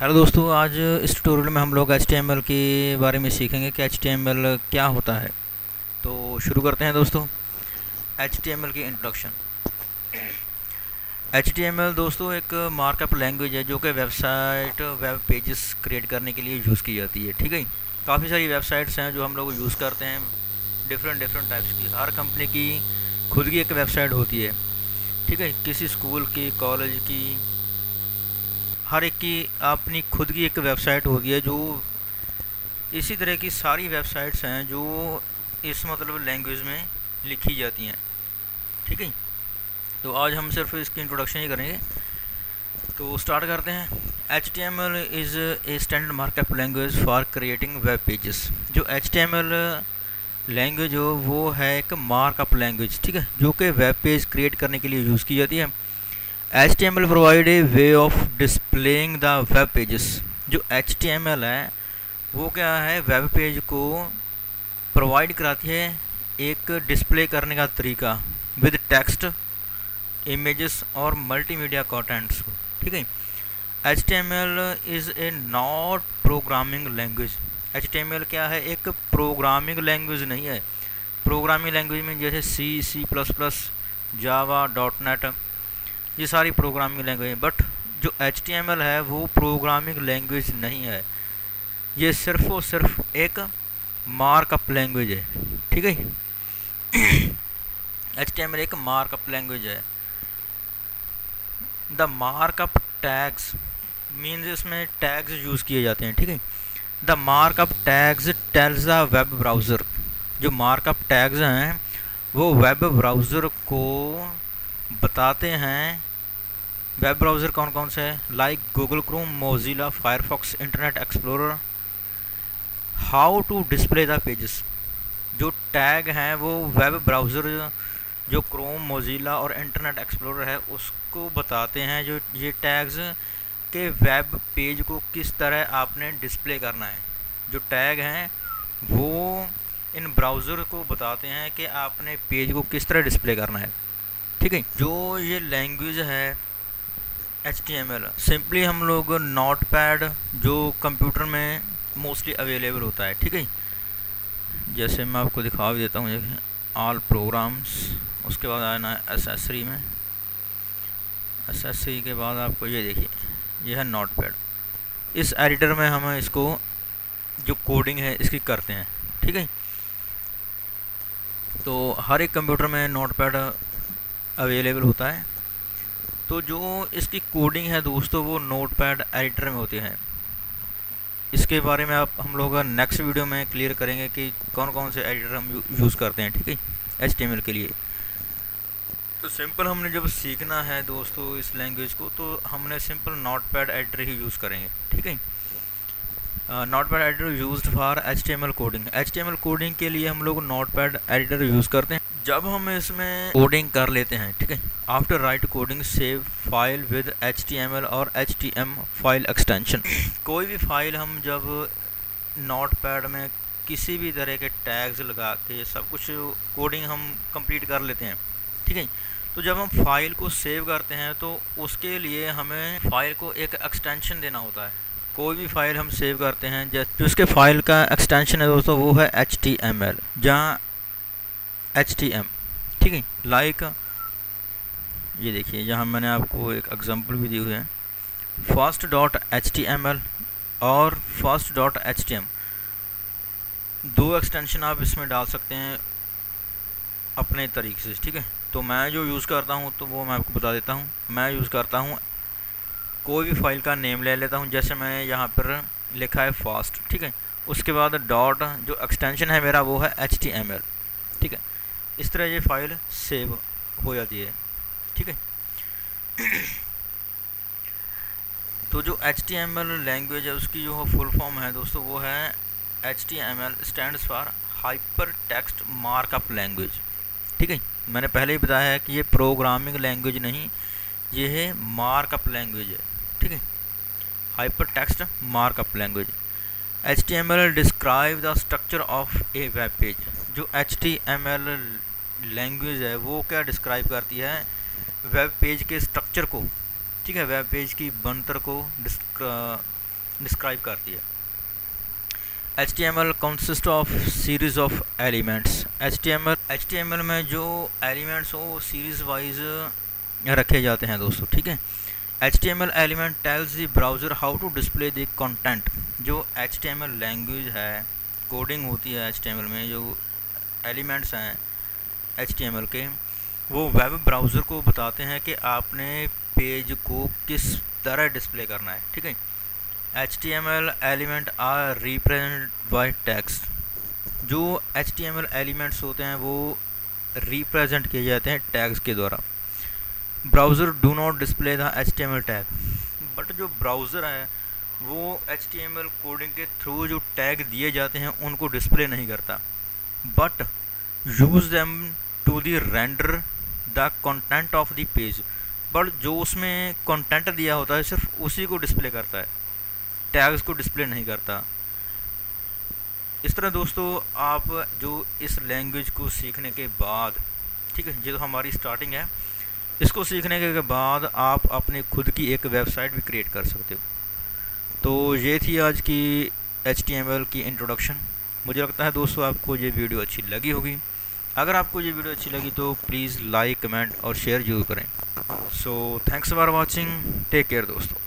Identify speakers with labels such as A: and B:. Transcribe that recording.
A: Hello दोस्तों, आज इस ट्यूटोरियल में हम लोग HTML के बारे में सीखेंगे कि HTML क्या होता है। तो शुरू करते हैं दोस्तों। HTML की इंट्रोडक्शन। HTML दोस्तों एक मार्कअप लैंग्वेज है जो कि वेबसाइट वेब पेजेस क्रिएट करने के लिए यूज़ की जाती है। ठीक है, काफ़ी सारी वेबसाइट्स हैं जो हम लोग यूज़ करते हैं, डिफरेंट डिफरेंट टाइप्स की। हर कंपनी की खुद की एक वेबसाइट होती है। ठीक है, किसी स्कूल की, कॉलेज की, हर एक की अपनी खुद की एक वेबसाइट होती है। जो इसी तरह की सारी वेबसाइट्स हैं जो इस मतलब लैंग्वेज में लिखी जाती हैं। ठीक है, तो आज हम सिर्फ इसकी इंट्रोडक्शन ही करेंगे। तो स्टार्ट करते हैं। HTML is a standard markup language for creating web pages. जो HTML लैंग्वेज हो वो है एक मार्कअप लैंग्वेज, ठीक है, जो कि वेब पेज क्रिएट करने के लिए यूज़ की जाती है। HTML provide a way of displaying the web pages. जो HTML है वो क्या है, वेब पेज को प्रोवाइड कराती है एक डिस्प्ले करने का तरीका विद टेक्स्ट, इमेजेस और मल्टीमीडिया कंटेंट्स को। ठीक है, HTML is a not programming language. HTML क्या है, एक प्रोग्रामिंग लैंग्वेज नहीं है। प्रोग्रामिंग लैंग्वेज में जैसे C++, जावा, .NET, ये सारी प्रोग्रामिंग लैंग्वेज है। बट जो HTML है वो प्रोग्रामिंग लैंग्वेज नहीं है, ये सिर्फ और सिर्फ एक मार्कअप लैंग्वेज है। ठीक है, HTML एक मार्कअप लैंग्वेज है। द मार्कअप टैग्स मीन्स इसमें टैग्स यूज़ किए जाते हैं। ठीक है, the markup tags tells the web browser. जो मार्कअप टैग्स हैं वो वेब ब्राउज़र को बताते हैं। वेब ब्राउज़र कौन कौन से हैं, like Google Chrome, Mozilla, Firefox, Internet Explorer. How to display the pages. जो टैग हैं वो वेब ब्राउज़र जो क्रोम, मोजिला और इंटरनेट एक्सप्लोरर है उसको बताते हैं। जो ये टैग्स के वेब पेज को किस तरह आपने डिस्प्ले करना है। जो टैग हैं वो इन ब्राउज़र को बताते हैं कि आपने पेज को किस तरह डिस्प्ले करना है। ठीक है, जो ये लैंग्वेज है HTML, सिंपली हम लोग नोटपैड जो कंप्यूटर में मोस्टली अवेलेबल होता है। ठीक है, जैसे मैं आपको दिखा भी देता हूँ, ऑल प्रोग्राम्स, उसके बाद आना है एसेसरी में। एसेसरी के बाद आपको ये देखिए, ये है नोटपैड। इस एडिटर में हम इसको जो कोडिंग है इसकी करते हैं। ठीक है, तो हर एक कंप्यूटर में नोटपैड अवेलेबल होता है। तो जो इसकी कोडिंग है दोस्तों वो नोटपैड एडिटर में होती है। इसके बारे में आप हम लोग नेक्स्ट वीडियो में क्लियर करेंगे कि कौन कौन से एडिटर हम यूज़ करते हैं। ठीक है, HTML के लिए। तो सिंपल हमने जब सीखना है दोस्तों इस लैंग्वेज को, तो हमने सिंपल नोटपैड एडिटर ही यूज़ करेंगे। ठीक है, notepad editor used for HTML coding. HTML coding के लिए हम लोग नोटपैड एडिटर यूज़ करते हैं। जब हम इसमें कोडिंग कर लेते हैं, ठीक है, after write coding save file with HTML और HTM फाइल एक्सटेंशन। कोई भी फाइल हम जब नोटपैड में किसी भी तरह के टैग्स लगा के सब कुछ कोडिंग हम कंप्लीट कर लेते हैं। ठीक है, तो जब हम फाइल को सेव करते हैं तो उसके लिए हमें फाइल को एक एक्सटेंशन देना होता है। कोई भी फाइल हम सेव करते हैं, जैसे उसके फाइल का एक्सटेंशन है दोस्तों वो है HTML, जहाँ HTM। ठीक है, लाइक ये देखिए, यहाँ मैंने आपको एक एग्जांपल भी दी हुई है, first.html और first.htm। दो एक्सटेंशन आप इसमें डाल सकते हैं अपने तरीके से। ठीक है, तो मैं जो यूज़ करता हूँ तो वो मैं आपको बता देता हूँ। मैं यूज़ करता हूँ, कोई भी फाइल का नेम ले लेता हूँ, जैसे मैं यहाँ पर लिखा है फास्ट। ठीक है, उसके बाद डॉट जो एक्सटेंशन है मेरा वो है HTML। ठीक है, इस तरह ये फाइल सेव हो जाती है। ठीक है, तो जो HTML लैंग्वेज है उसकी जो फुल फॉर्म है दोस्तों वो है HTML stands for hypertext markup language. ठीक है, मैंने पहले ही बताया है कि ये प्रोग्रामिंग लैंग्वेज नहीं, ये है मार्कअप लैंग्वेज है। ठीक है, hypertext markup language. HTML describe the structure of a web page. जो HTML लैंग्वेज है वो क्या डिस्क्राइब करती है, वेब पेज के स्ट्रक्चर को। ठीक है, वेब पेज की बनतर को डिस्क्राइब करती है। HTML consist of series of elements. HTML में जो एलिमेंट्स हो वो सीरीज वाइज रखे जाते हैं दोस्तों, ठीक है। HTML element tells the browser how to display the content. जो HTML लैंग्वेज है, कोडिंग होती है HTML में, जो एलिमेंट्स हैं HTML के, वो वेब ब्राउज़र को बताते हैं कि आपने पेज को किस तरह डिस्प्ले करना है, ठीक है। HTML element are represented by text. जो HTML एलिमेंट्स होते हैं वो रिप्रेजेंट किए जाते हैं टैग्स के द्वारा। Browser do not display the HTML tag. But जो ब्राउज़र है वो HTML कोडिंग के थ्रू जो टैग दिए जाते हैं उनको डिस्प्ले नहीं करता, but use them to the render the content of the page. But जो उसमें कंटेंट दिया होता है सिर्फ उसी को डिस्प्ले करता है, टैग्स को डिस्प्ले नहीं करता। इस तरह दोस्तों आप जो इस लैंग्वेज को सीखने के बाद, ठीक है, ये तो हमारी स्टार्टिंग है, इसको सीखने के बाद आप अपने खुद की एक वेबसाइट भी क्रिएट कर सकते हो। तो ये थी आज की HTML की इंट्रोडक्शन। मुझे लगता है दोस्तों आपको ये वीडियो अच्छी लगी होगी। अगर आपको ये वीडियो अच्छी लगी तो प्लीज़ लाइक, कमेंट और शेयर जरूर करें। So thanks for watching, take care दोस्तों।